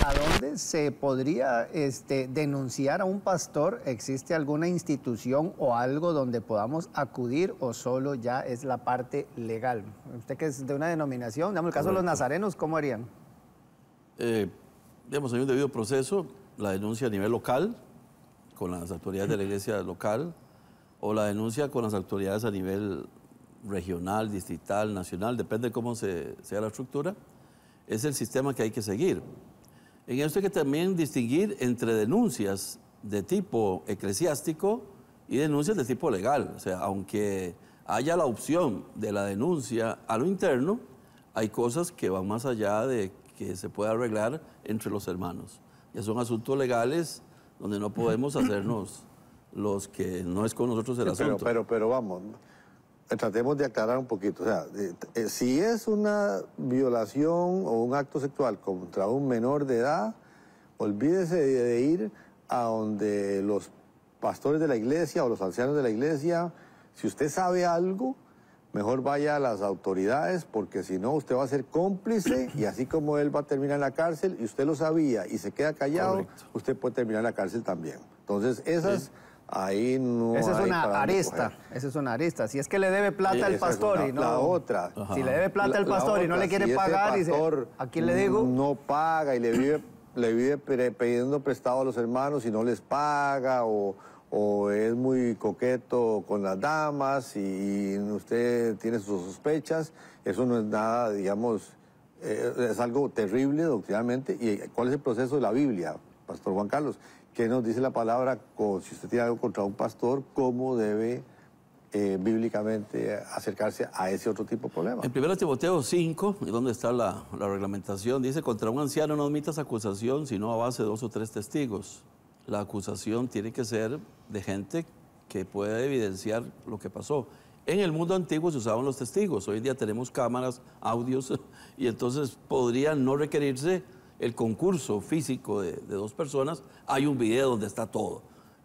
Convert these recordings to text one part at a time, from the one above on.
¿a dónde se podría denunciar a un pastor? ¿Existe alguna institución o algo donde podamos acudir o solo ya es la parte legal? Usted que es de una denominación, digamos el caso de los nazarenos, ¿cómo harían? Digamos, hay un debido proceso, la denuncia a nivel local, con las autoridades de la iglesia local, o la denuncia con las autoridades a nivel regional, distrital, nacional, depende de cómo sea la estructura. Es el sistema que hay que seguir. En esto hay que también distinguir entre denuncias de tipo eclesiástico y denuncias de tipo legal. O sea, aunque haya la opción de la denuncia a lo interno, hay cosas que van más allá de que se pueda arreglar entre los hermanos. Ya son asuntos legales donde no podemos hacernos los que no es con nosotros el asunto. Pero vamos, tratemos de aclarar un poquito. O sea, si es una violación o un acto sexual contra un menor de edad, olvídese de ir a donde los pastores de la iglesia o los ancianos de la iglesia. Si usted sabe algo, mejor vaya a las autoridades, porque si no, usted va a ser cómplice y así como él va a terminar en la cárcel y usted lo sabía y se queda callado, correcto, usted puede terminar en la cárcel también. Entonces, esas... Sí. Ahí no esa es hay una arista, esa es una arista. Si es que le debe plata al pastor y no... La otra. Ajá. Si le debe plata al pastor y no le quiere pagar, y dice, ¿a quién le digo? No paga y le vive pidiendo prestado a los hermanos y no les paga, o es muy coqueto con las damas y usted tiene sus sospechas, eso no es nada, digamos, es algo terrible doctrinalmente. ¿Y cuál es el proceso de la Biblia, Pastor Juan Carlos? ¿Qué nos dice la palabra, si usted tiene algo contra un pastor, cómo debe bíblicamente acercarse a ese otro tipo de problema? En 1 Timoteo 5, donde está la reglamentación, dice: contra un anciano no admitas acusación, sino a base de 2 o 3 testigos. La acusación tiene que ser de gente que pueda evidenciar lo que pasó. En el mundo antiguo se usaban los testigos, hoy en día tenemos cámaras, audios, y entonces podría no requerirse el concurso físico de 2 personas. Hay un video donde está todo,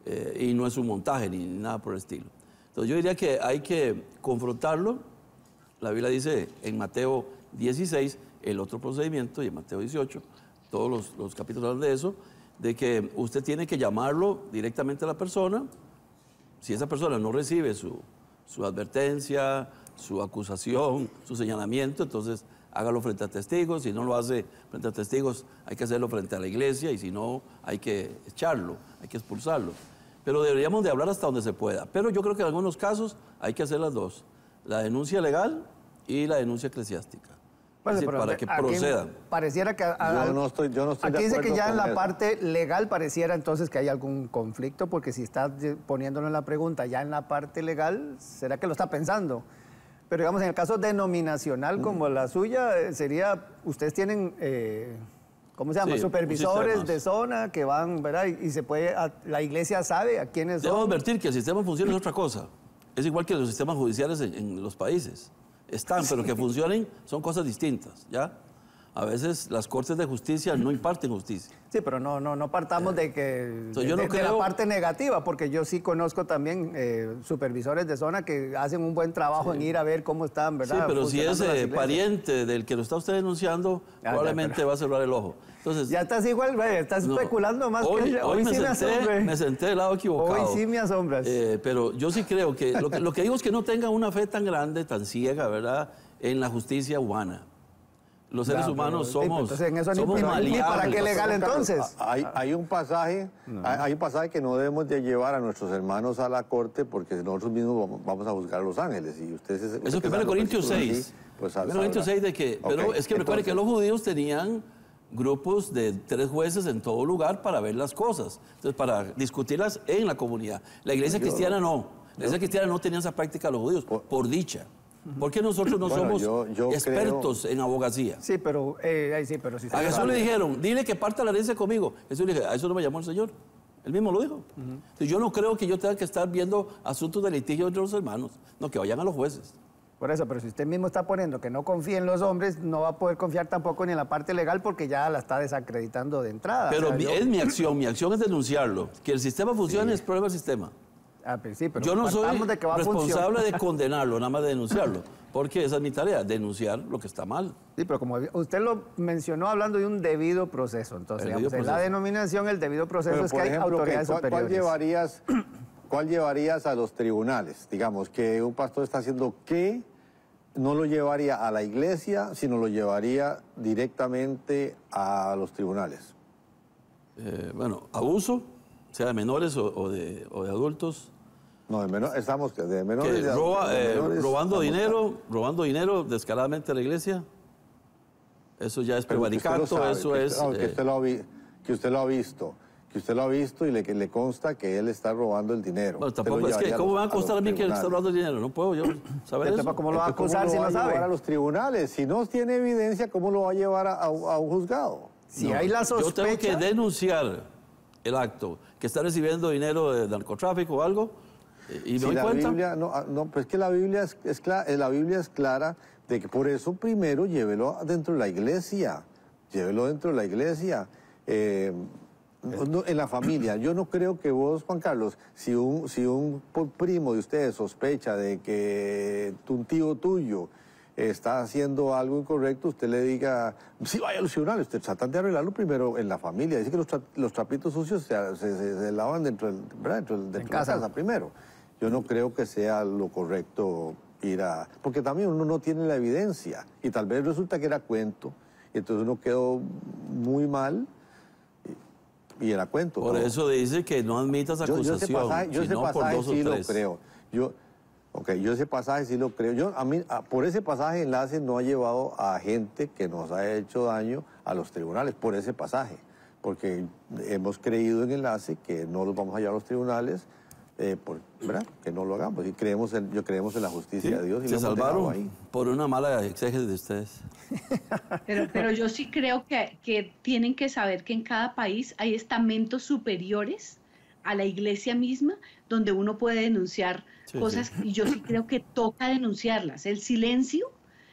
y no es un montaje ni nada por el estilo. Entonces yo diría que hay que confrontarlo. La Biblia dice en Mateo 16, el otro procedimiento, y en Mateo 18, todos los capítulos hablan de eso, de que usted tiene que llamarlo directamente a la persona. Si esa persona no recibe su advertencia, su acusación, su señalamiento, entonces hágalo frente a testigos. Si no lo hace frente a testigos, hay que hacerlo frente a la iglesia, y si no, hay que echarlo, hay que expulsarlo. Pero deberíamos de hablar hasta donde se pueda. Pero yo creo que en algunos casos hay que hacer las dos: la denuncia legal y la denuncia eclesiástica. Bueno, decir, para que procedan. Pareciera que... Yo no estoy aquí dice que ya en la eso. parte legal pareciera entonces que hay algún conflicto, porque si está poniéndolo en la pregunta ya en la parte legal, ¿será que lo está pensando? Pero digamos, en el caso denominacional como la suya, sería, ustedes tienen, ¿cómo se llama? Sí, supervisores de zona que van, ¿verdad? Y se puede, la iglesia sabe a quiénes son. Debo advertir que el sistema funciona es otra cosa. Es igual que los sistemas judiciales en los países. Están, pero que funcionen son cosas distintas, ¿ya? A veces las cortes de justicia no imparten justicia. Sí, pero no partamos de que yo no creo... de la parte negativa, porque yo sí conozco también supervisores de zona que hacen un buen trabajo en ir a ver cómo están, ¿verdad? Sí, pero si es pariente del que lo está usted denunciando, probablemente va a cerrar el ojo. Entonces, ya estás igual, estás especulando más hoy, que hoy sí me senté del lado equivocado. Hoy sí me asombras. Pero yo sí creo que lo que digo es que no tenga una fe tan grande, tan ciega, ¿verdad?, en la justicia humana. Los seres humanos somos maleables. ¿Para qué legal entonces? Hay un pasaje que no debemos de llevar a nuestros hermanos a la corte, porque nosotros mismos vamos a juzgar a los ángeles. Y ustedes, eso es 1 Corintios 6. Pues 1 Corintios 6 de que... Pero okay, es que recuerde que los judíos tenían grupos de 3 jueces en todo lugar para ver las cosas. Entonces, para discutirlas en la comunidad. La iglesia cristiana no. La iglesia cristiana no tenía esa práctica los judíos, por dicha. Porque nosotros no somos expertos en abogacía. Sí, pero si a Jesús le dijeron, dile que parta la herencia conmigo. Jesús le dijo, a eso no me llamó el Señor. Él mismo lo dijo. Entonces, yo no creo que yo tenga que estar viendo asuntos de litigio entre los hermanos. No, que vayan a los jueces. Por eso, pero si usted mismo está poniendo que no confía en los hombres, no va a poder confiar tampoco ni en la parte legal, porque ya la está desacreditando de entrada. Pero es mi acción es denunciarlo. Que el sistema funcione es problema del sistema. Pero sí, pero yo no soy partamos de que va a responsable funcionar. de condenarlo, nada más de denunciarlo. Porque esa es mi tarea, denunciar lo que está mal. Sí, pero como usted lo mencionó hablando de un debido proceso, entonces, El digamos, debido en la proceso. denominación el debido proceso Pero, es que por hay ejemplo, autoridades superiores. ¿cuál llevarías a los tribunales? Digamos, que un pastor está haciendo qué, no lo llevaría a la iglesia, sino lo llevaría directamente a los tribunales. Bueno, abuso, sea de menores o de adultos, No, de menor, estamos de menores. que de menores robando estamos- dinero descaradamente a la iglesia. Eso ya es Pero que usted lo prevaricato, sabe, eso que es... usted- que usted lo ha visto. Que usted lo ha visto y que le consta que él está robando el dinero. bueno, Usted tampoco, lo es que, llevaría ¿cómo me va a los acostar a mí que él está tribunales. robando dinero? No puedo yo saber Entonces, eso. ¿cómo lo va a Entonces, acusar si ¿cómo no lo va a sabe? llevar a los tribunales? Si no tiene evidencia, ¿cómo lo va a llevar a un juzgado? Si hay la Yo tengo que sospecha, denunciar el acto, que está recibiendo dinero de narcotráfico o algo, y me Si doy la cuenta. Biblia, no, pues que la Biblia la Biblia es clara de que por eso primero llévelo dentro de la iglesia. Llévelo dentro de la iglesia. En la familia. Yo no creo que vos, Juan Carlos, si un primo de ustedes sospecha de que un tío tuyo está haciendo algo incorrecto, usted le diga, sí, vaya a los tribunales. Usted trata de arreglarlo primero en la familia. Dice que los trapitos sucios se lavan dentro de la casa primero. Yo no creo que sea lo correcto ir a... Porque también uno no tiene la evidencia. Y tal vez resulta que era cuento. Y entonces uno quedó muy mal y era cuento. Por todo. eso dice que no admitas acusación, Yo ese sino por pasaje dos o sí lo tres. creo. Yo ese pasaje sí lo creo. Por ese pasaje enlace no ha llevado a gente que nos ha hecho daño a los tribunales, por ese pasaje. Porque hemos creído en enlace que no los vamos a llevar a los tribunales, ¿verdad? Que no lo hagamos. Y creemos en la justicia de Dios. Y Se lo hemos dejado salvaron ahí. por una mala exégesis de ustedes. Pero yo sí creo que tienen que saber que en cada país hay estamentos superiores a la iglesia misma donde uno puede denunciar Sí, cosas sí. y yo sí creo que toca denunciarlas. El silencio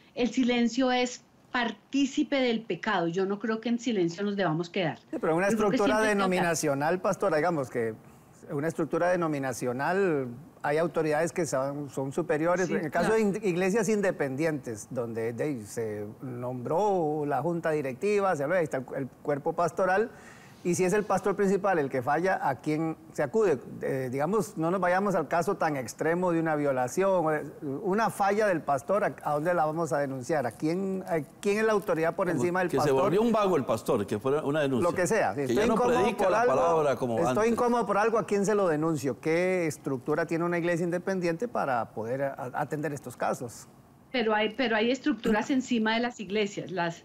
es partícipe del pecado. Yo no creo que en silencio nos debamos quedar. Sí, pero una Yo creo que estructura siempre toca. denominacional, pastora, digamos que una estructura denominacional, hay autoridades que son superiores. Sí, en el caso claro. de iglesias independientes, donde se nombró la junta directiva, ahí está el cuerpo pastoral, y si es el pastor principal el que falla, ¿a quién se acude? Digamos, no nos vayamos al caso tan extremo de una violación, una falla del pastor, ¿a dónde la vamos a denunciar? ¿A quién es la autoridad por encima del Que pastor? se volvió un vago el pastor, que fuera una denuncia. Lo que sea. Si Que ya no predica la palabra como estoy antes. incómodo por algo, ¿a quién se lo denuncio? ¿Qué estructura tiene una iglesia independiente para poder atender estos casos? Pero hay estructuras encima de las iglesias, las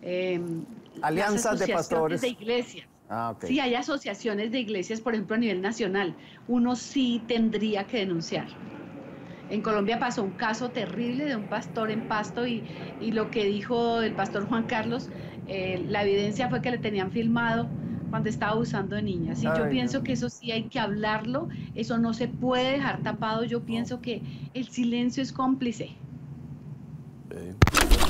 Alianzas de asociaciones pastores. de iglesias. Ah, ok. Sí, hay asociaciones de iglesias, por ejemplo, a nivel nacional. Uno sí tendría que denunciar. En Colombia pasó un caso terrible de un pastor en Pasto y lo que dijo el pastor Juan Carlos, la evidencia fue que le tenían filmado cuando estaba abusando de niñas. Y yo Ay, pienso no. que eso sí hay que hablarlo, eso no se puede dejar tapado. Yo pienso que el silencio es cómplice. Sí.